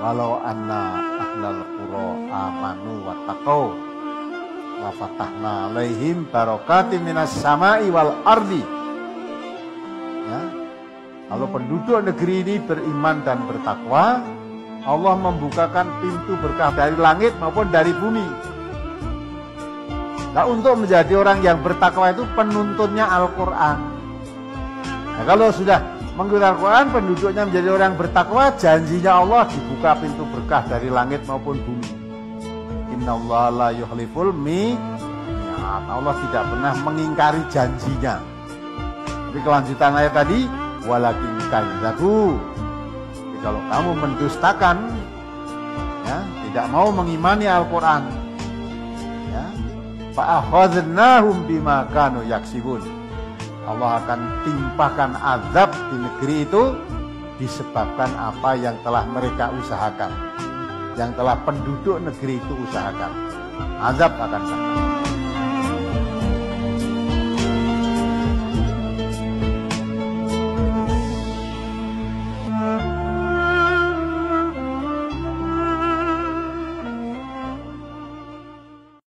walau anna ahlal qura amanu wattaqau la fatahna alaihim barakatim minas sama'i wal ardi. Ya. Kalau penduduk negeri ini beriman dan bertakwa, Allah membukakan pintu berkah dari langit maupun dari bumi. Nah, untuk menjadi orang yang bertakwa itu penuntunnya Al-Quran. Nah, kalau sudah mengikuti Al-Quran, penduduknya menjadi orang bertakwa, janjinya Allah dibuka pintu berkah dari langit maupun bumi. Innallaha la yukhliful mi'ad. Allah tidak pernah mengingkari janjinya. Tapi kelanjutan ayat tadi, walakin kadzabu. Jadi kalau kamu mendustakan, ya, tidak mau mengimani Al-Quran, ya, fa'akhadnahum bima kanu yaksibun. Allah akan timpakan azab di negeri itu disebabkan apa yang telah mereka usahakan, yang telah penduduk negeri itu usahakan. Azab akan datang.